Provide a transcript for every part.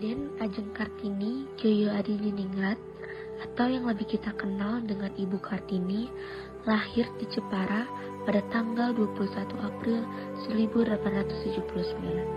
Raden Ajeng Kartini Joyo Adiningrat atau yang lebih kita kenal dengan Ibu Kartini lahir di Jepara pada tanggal 21 April 1879.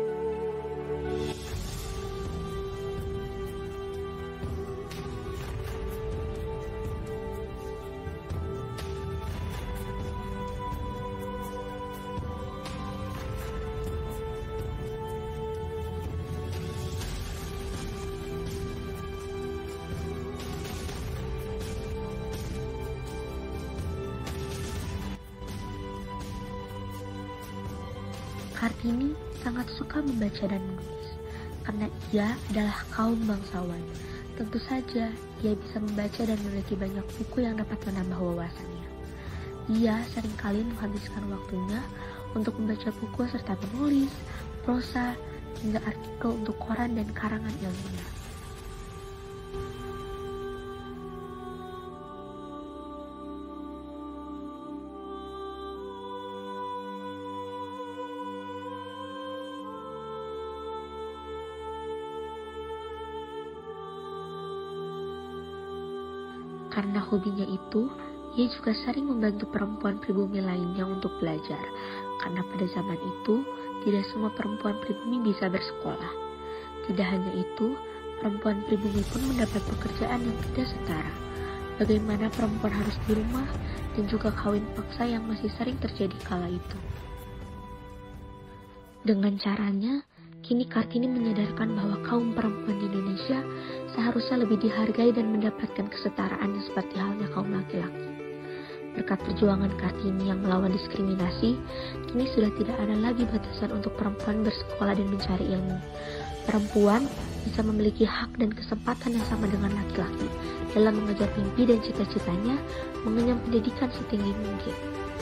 Kartini sangat suka membaca dan menulis, karena ia adalah kaum bangsawan. Tentu saja, ia bisa membaca dan memiliki banyak buku yang dapat menambah wawasannya. Ia seringkali menghabiskan waktunya untuk membaca buku serta menulis, prosa, hingga artikel untuk koran dan karangan ilmiah. Karena hobinya itu, ia juga sering membantu perempuan pribumi lainnya untuk belajar. Karena pada zaman itu, tidak semua perempuan pribumi bisa bersekolah. Tidak hanya itu, perempuan pribumi pun mendapat pekerjaan yang tidak setara. Bagaimana perempuan harus di rumah dan juga kawin paksa yang masih sering terjadi kala itu. Dengan caranya, kini Kartini menyadarkan bahwa kaum perempuan di Indonesia seharusnya lebih dihargai dan mendapatkan kesetaraan seperti halnya kaum laki-laki. Berkat perjuangan Kartini yang melawan diskriminasi, kini sudah tidak ada lagi batasan untuk perempuan bersekolah dan mencari ilmu. Perempuan bisa memiliki hak dan kesempatan yang sama dengan laki-laki dalam mengejar mimpi dan cita-citanya, mengenyam pendidikan setinggi mungkin.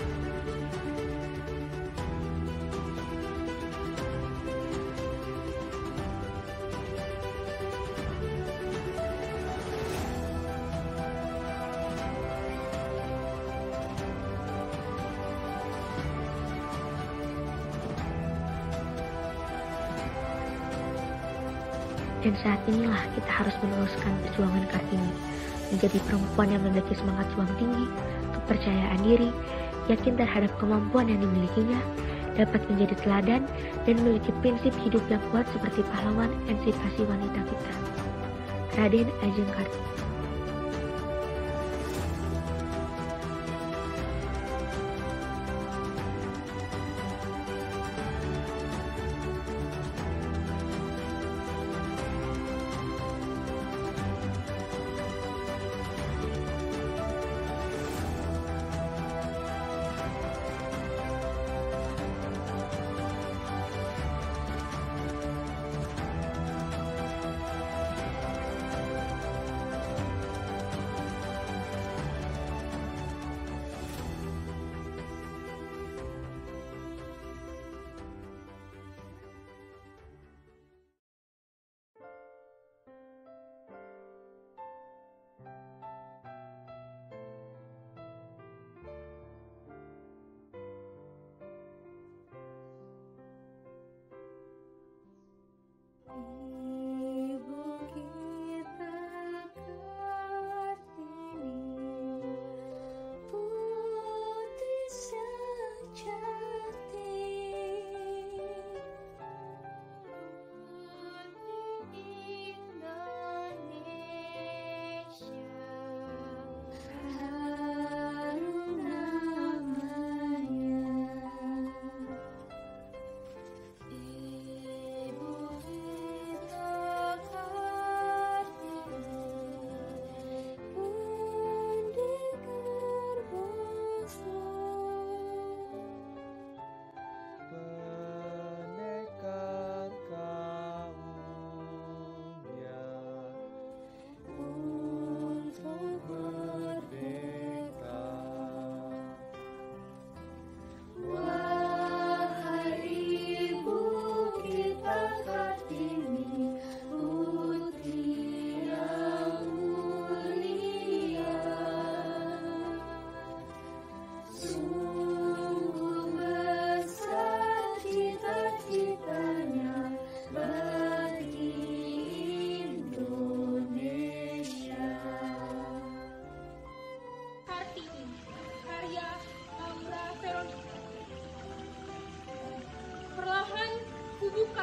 Dan saat inilah kita harus meneruskan perjuangan Kartini, menjadi perempuan yang memiliki semangat juang tinggi, kepercayaan diri, yakin terhadap kemampuan yang dimilikinya, dapat menjadi teladan, dan memiliki prinsip hidup yang kuat seperti pahlawan emansipasi wanita kita. Raden Ajeng Kartini.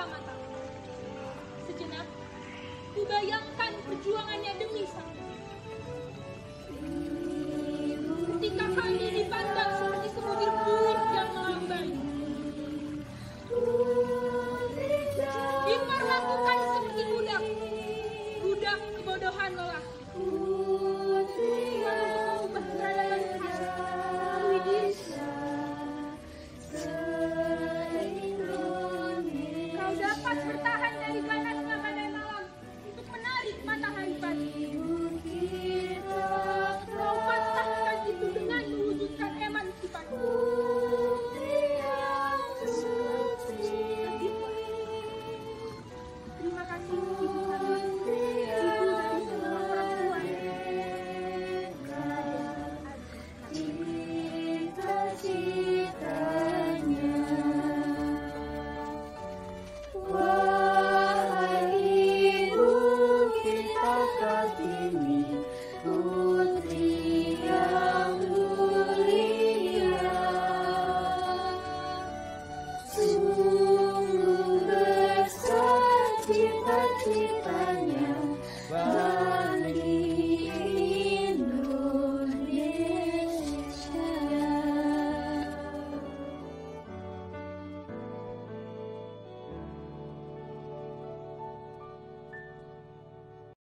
mata. Sejenak, kubayangkan perjuangannya demi sang